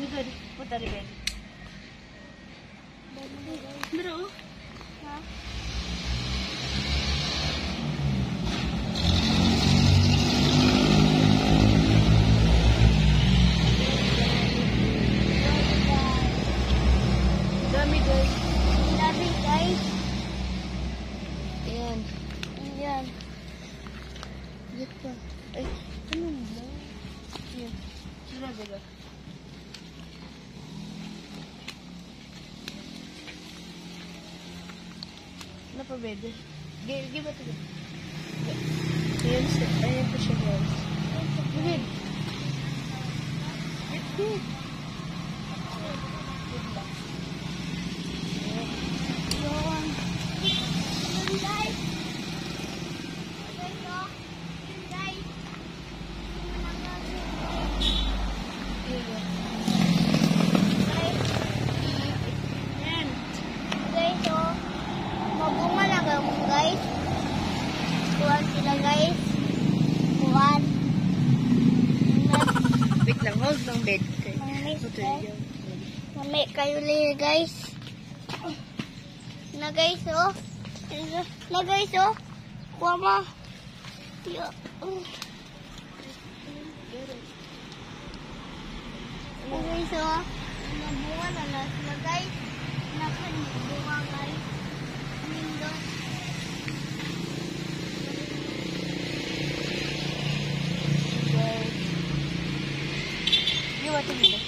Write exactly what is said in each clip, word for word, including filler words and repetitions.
Good. Put that in bed. Bro. Ha? Dami guys. Dami guys. Ayan. Ayan. Get pa. Ay, ano ba? Ayan. Sila sila. Ano pa bede? Give ba ito? Ayan, ayan pa siya guys. Good. Good. Guys, kuhan sila guys. Kuhan. Wait lang, hold ng bed. Okay. Mamiss, Ito guys. yun. Mami kayo liya guys. Na guys oh. Na guys oh. Kuha mo. Yo. Na guys oh. Nabunga na na sila guys. Nakabunga guys. Nindot. Give what you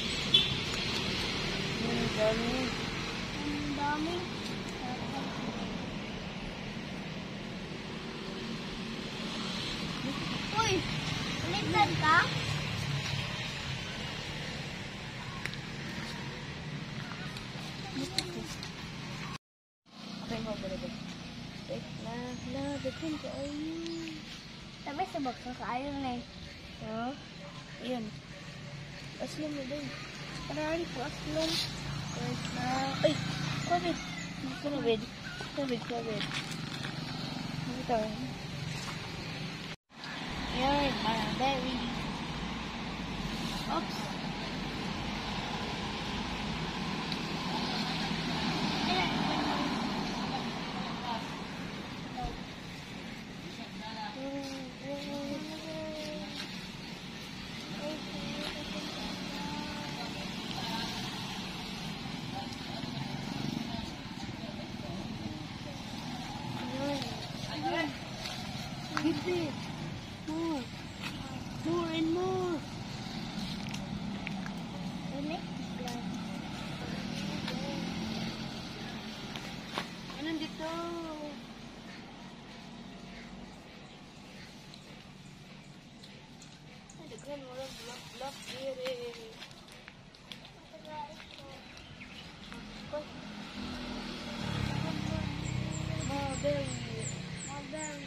Ang dami. Ang dami. Uy! Ulitan ka? Okay, hold on a bit. Wait, na, na, daghan ka. Ay, Sabi sa baksa kaayo na eh. ha? Ayan. Aslong mo din. Parang po, aslong. Wait na. Ay, COVID. COVID. COVID, COVID. Ito. Ayan, parang berry. Oops. Give it. More. More and more. Anong dito? Ay, daghan mo lang. Block, block. Here. Mulberry. Mulberry.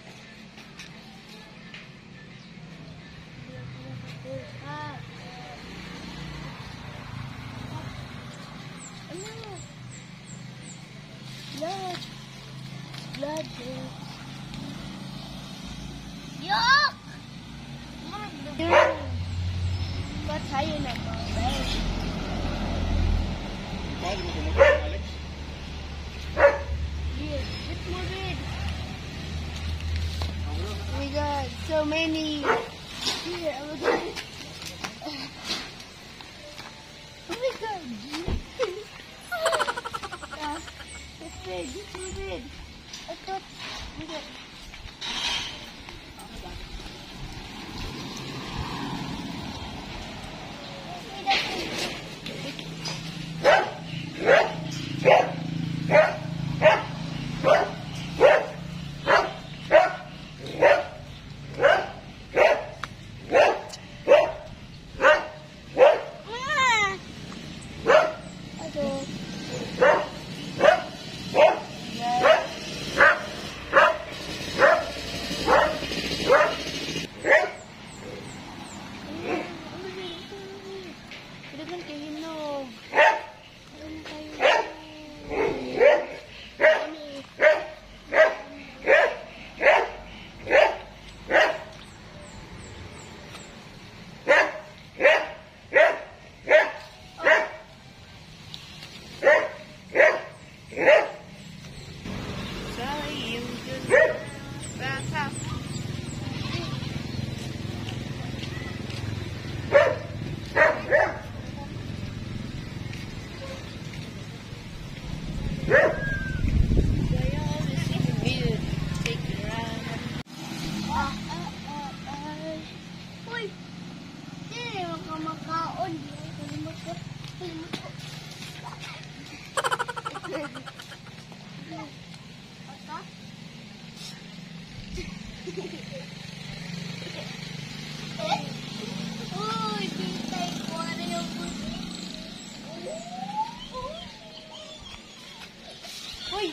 Ah. Ano? Blood. Blood. Yuck! Ba't tayo na ba? Alex? Here. It's more red. We got so many. Here, look at it. Oh my god. Ah, it's big. It's so big. Ito. Look at it. Uy, bitay ko na yung Uy!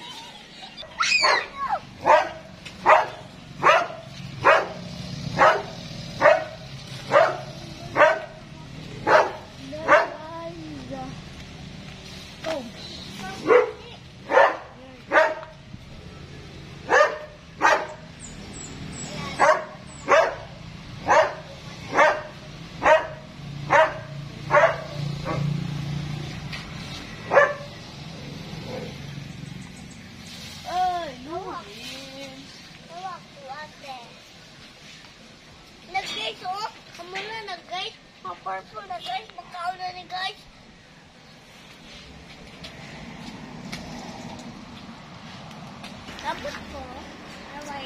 Liza. Oh. Ay, Luis. Nag-guys, oh. Kamu na nag-guys. Pa-purple na guys. Makao na ni guys. Tapos ko. Away.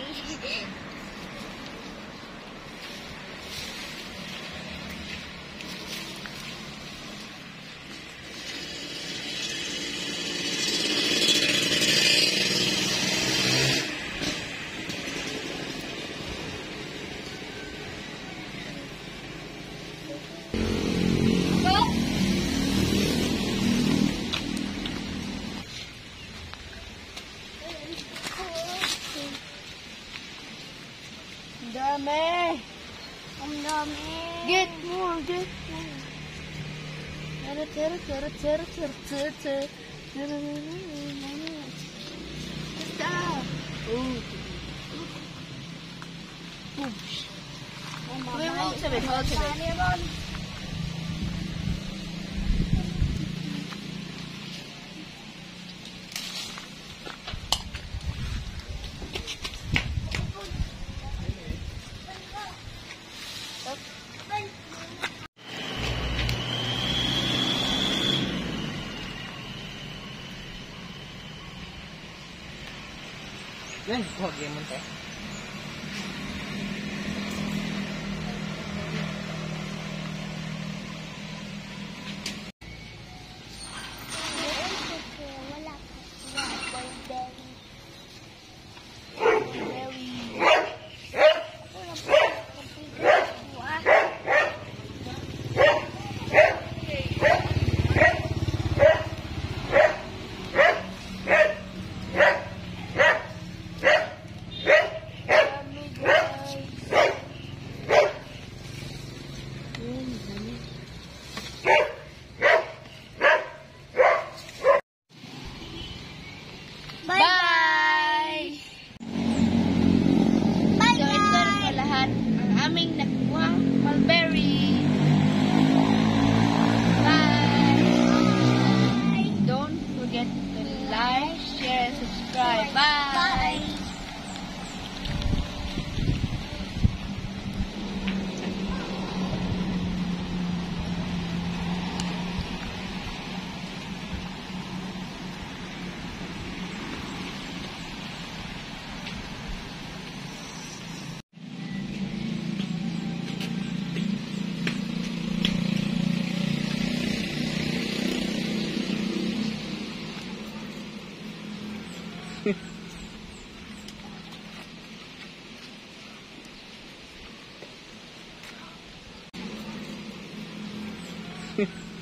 Ang dami. Ang dami. Get more, get more. Tara, tara, tara, tara, tara, tara, tara. Tara, Basta. Oh. Oops. Wait, hold to it, hold to it. Yan, huwag yan mo tayo. Wala ka. Very. Bye! So, ito na po lahat ang aming nakuwang mulberry. Bye! Don't forget to like, share, and subscribe. Bye! Bye. Heh.